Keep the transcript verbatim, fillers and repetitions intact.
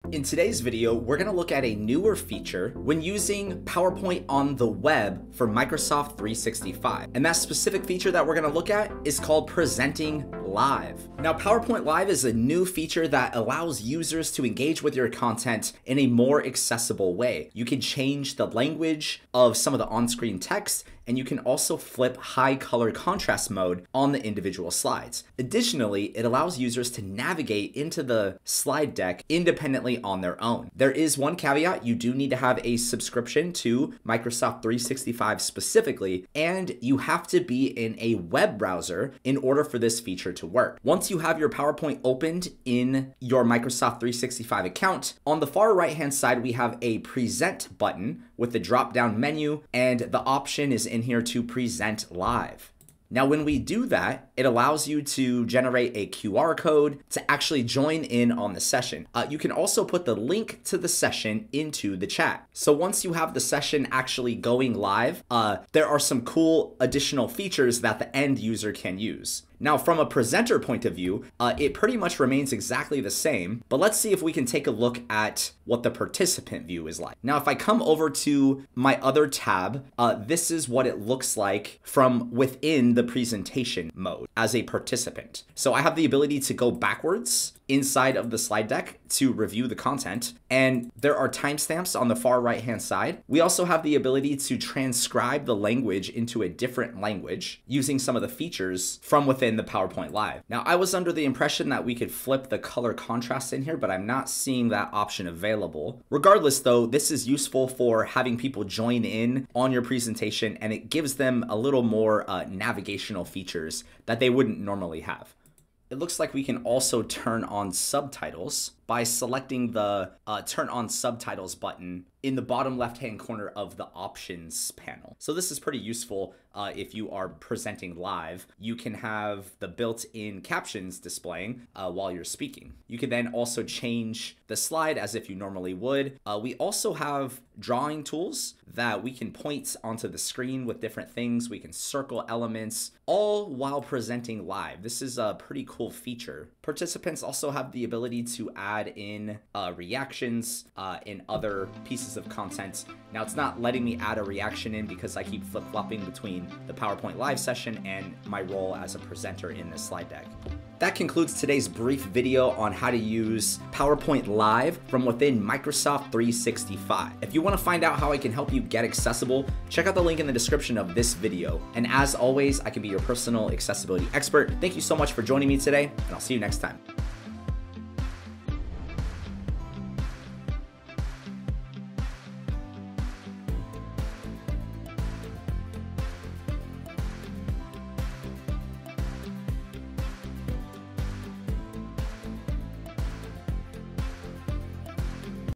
In today's video, we're going to look at a newer feature when using PowerPoint on the web for Microsoft three sixty-five. And that specific feature that we're going to look at is called Presenting Live. Now, PowerPoint Live is a new feature that allows users to engage with your content in a more accessible way. You can change the language of some of the on-screen text, and you can also flip high color contrast mode on the individual slides. Additionally, it allows users to navigate into the slide deck independently on their own. There is one caveat: you do need to have a subscription to Microsoft three sixty-five specifically, and you have to be in a web browser in order for this feature to work. Once you have your PowerPoint opened in your Microsoft three sixty-five account, on the far right hand side we have a present button with the drop down menu, and the option is in here to present live. Now, when we do that, it allows you to generate a Q R code to actually join in on the session. Uh, you can also put the link to the session into the chat. So once you have the session actually going live, uh, there are some cool additional features that the end user can use. Now, from a presenter point of view, uh, it pretty much remains exactly the same, but let's see if we can take a look at what the participant view is like. Now, if I come over to my other tab, uh, this is what it looks like from within the presentation mode as a participant. So I have the ability to go backwards inside of the slide deck to review the content, and there are timestamps on the far right hand side. We also have the ability to transcribe the language into a different language using some of the features from within the PowerPoint Live. Now, I was under the impression that we could flip the color contrast in here, but I'm not seeing that option available. Regardless though, this is useful for having people join in on your presentation, and it gives them a little more uh, navigational features that they wouldn't normally have. It looks like we can also turn on subtitles by selecting the uh, turn on subtitles button in the bottom left-hand corner of the options panel. So this is pretty useful uh, if you are presenting live. You can have the built-in captions displaying uh, while you're speaking. You can then also change the slide as if you normally would. Uh, we also have drawing tools that we can point onto the screen with different things. We can circle elements, all while presenting live. This is a pretty cool feature. Participants also have the ability to add in uh, reactions uh, in other pieces of content. Now, it's not letting me add a reaction in because I keep flip-flopping between the PowerPoint Live session and my role as a presenter in this slide deck. That concludes today's brief video on how to use PowerPoint Live from within Microsoft three sixty-five. If you want to find out how I can help you get accessible, check out the link in the description of this video. And as always, I can be your personal accessibility expert. Thank you so much for joining me today, and I'll see you next time.